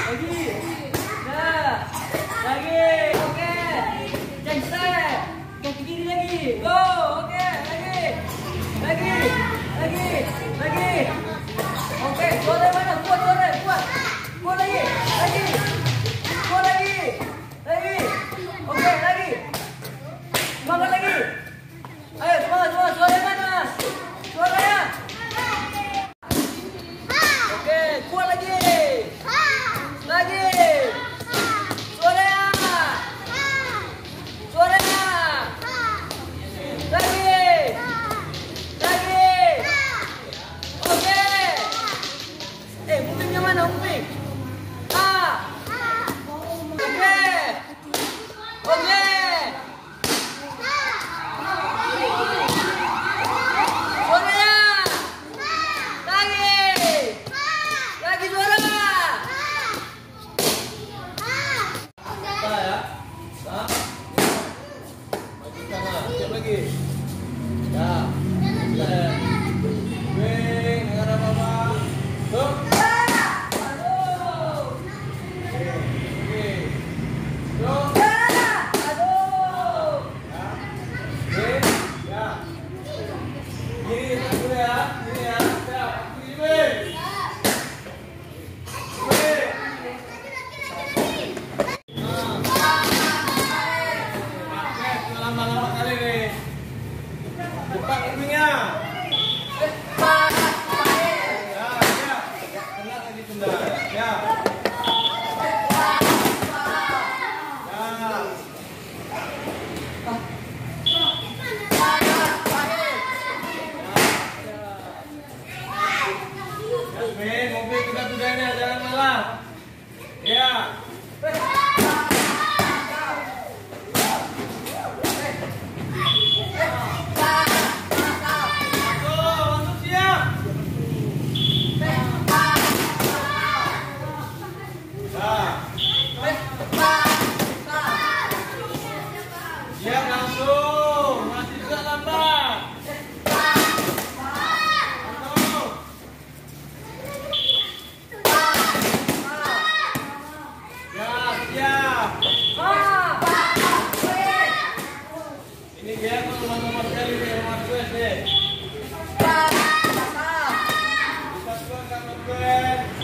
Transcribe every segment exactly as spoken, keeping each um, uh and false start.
Lagi. Nah. Lagi. Oke. Cek step. Kaki kiri lagi. Go. Oke. Lagi. Lagi. Lagi. Lagi. Oke. Sore mana? Kuat sore. Kuat. Kuat lagi. Lagi. Kuat lagi. Lagi. Oke. Lagi. Semangat lagi. Ayo semangat semua. Sore mana? Suaranya. Oke. Kuat lagi. Lagi. Suaranya. Suaranya. Lagi. Lagi. Oke. Eh, Mupingnya mana Muping? Ah. Oke. Oke. Suaranya. Lagi. Lagi suara. Ya. Nah. Maju kanan, siap lagi. Ya. Left. Wing, dengar apa-apa. Stop. Aduh. Oke. Oke. Stop. Aduh. Ya. Wing. Ya. Kiri, satu ya. Kiri ya. Siap. Kiri, wing. Lama-lama kali nih. Cepat ujungnya. Ya, ya. Kena lagi tunda. Ya. Ya. Yasmin, mobil kita tudanya, jangan malah. Ya. Siap langsung, masih juga lambat. Ya, siap. Ini dia nomor-nomor sekali nih, nomor dua deh. Bisa dua kan gue.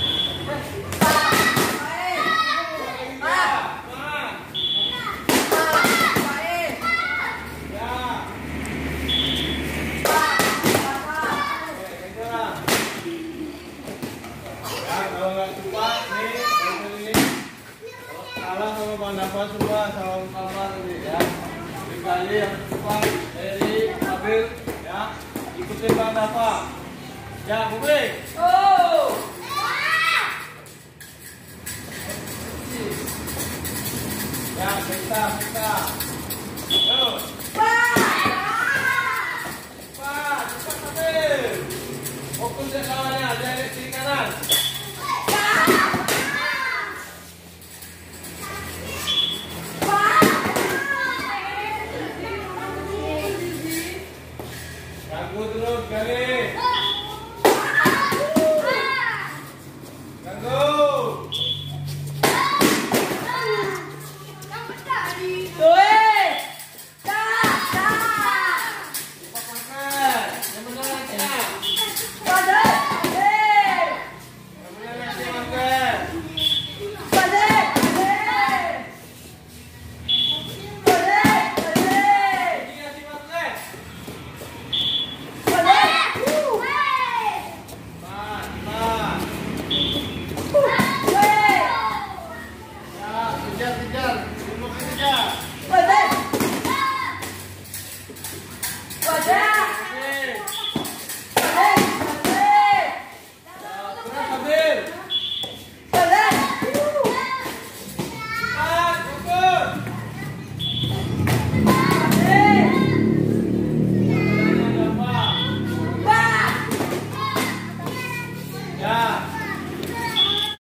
Dapat semua sama-sama nanti ya. Sekali yang cepat dari Abil ya. Ikutin Bang Dafa. Ya, Publik. Oh. Ya, kita kita. Yo. Cepat. Cepat, cepat Abil. Fokus ya kawan.